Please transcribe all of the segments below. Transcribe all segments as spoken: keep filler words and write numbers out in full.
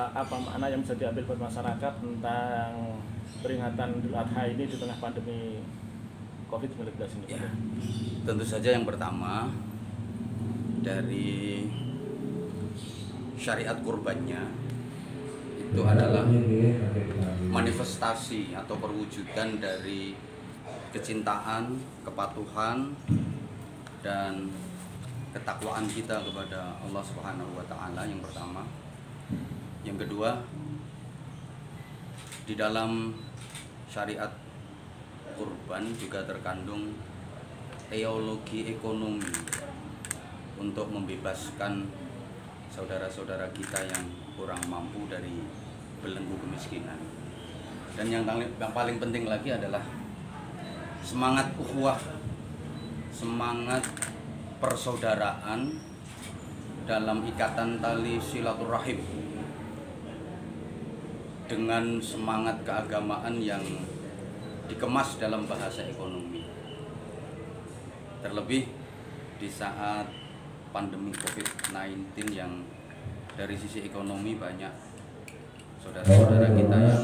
apa makna yang bisa diambil buat masyarakat tentang peringatan Idul Adha ini di tengah pandemi covid sembilan belas ini? Ya, tentu saja yang pertama dari syariat kurbannya itu adalah manifestasi atau perwujudan dari kecintaan, kepatuhan, dan ketakwaan kita kepada Allah Subhanahu wa Ta'ala. Yang pertama, yang kedua, di dalam syariat kurban juga terkandung teologi ekonomi untuk membebaskan saudara-saudara kita yang kurang mampu dari belenggu kemiskinan. Dan yang paling penting lagi adalah semangat ukhuwah, semangat persaudaraan dalam ikatan tali silaturahim dengan semangat keagamaan yang dikemas dalam bahasa ekonomi. Terlebih di saat pandemi covid sembilan belas yang dari sisi ekonomi banyak saudara-saudara kita yang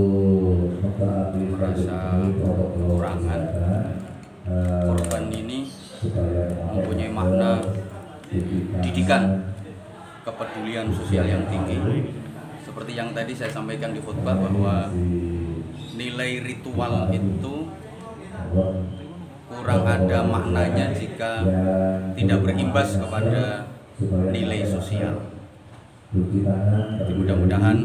merasa kekurangan. Korban ini mempunyai makna didikan kepedulian sosial yang tinggi. Seperti yang tadi saya sampaikan di khutbah bahwa nilai ritual itu kurang ada maknanya jika tidak berimbas kepada nilai sosial. Jadi mudah-mudahan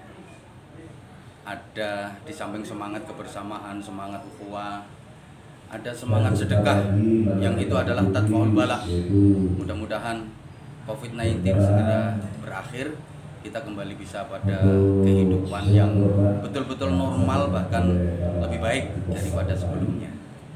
ada di samping semangat kebersamaan, semangat ukhuwah, ada semangat sedekah yang itu adalah tatfaul bala. Mudah-mudahan covid sembilan belas segera berakhir, kita kembali bisa pada kehidupan yang betul-betul normal, bahkan lebih baik daripada sebelumnya.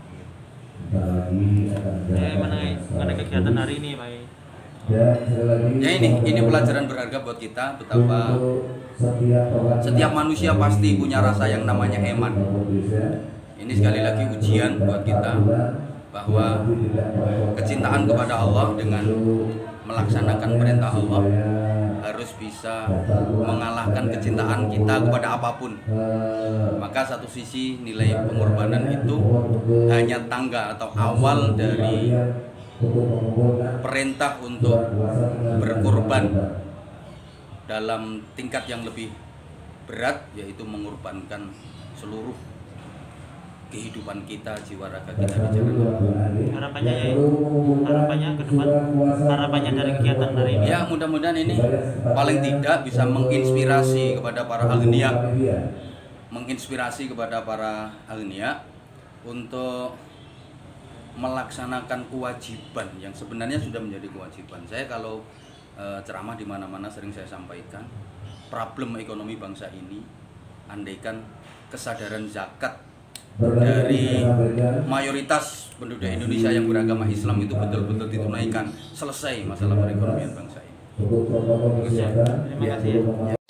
Ya, mana, mana kegiatan hari ini, Pak? Ya ini, ini pelajaran berharga buat kita betapa setiap manusia pasti punya rasa yang namanya eman. Ini sekali lagi ujian buat kita bahwa kecintaan kepada Allah dengan melaksanakan perintah Allah harus bisa mengalahkan kecintaan kita kepada apapun. Maka satu sisi nilai pengorbanan itu hanya tangga atau awal dari perintah untuk berkorban dalam tingkat yang lebih berat, yaitu mengorbankan seluruh kehidupan kita, jiwa raga kita di jalan Allah. Harapannya ya, harapannya ke depan, harapannya dari kegiatan hari ini. Ya, mudah-mudahan ini paling tidak bisa menginspirasi kepada para agniya, menginspirasi kepada para agniya untuk melaksanakan kewajiban yang sebenarnya sudah menjadi kewajiban. Saya kalau e, ceramah di mana-mana sering saya sampaikan, problem ekonomi bangsa ini, andaikan kesadaran zakat dari mayoritas penduduk Indonesia yang beragama Islam itu betul-betul ditunaikan, selesai masalah perekonomian bangsa ini. Terima kasih.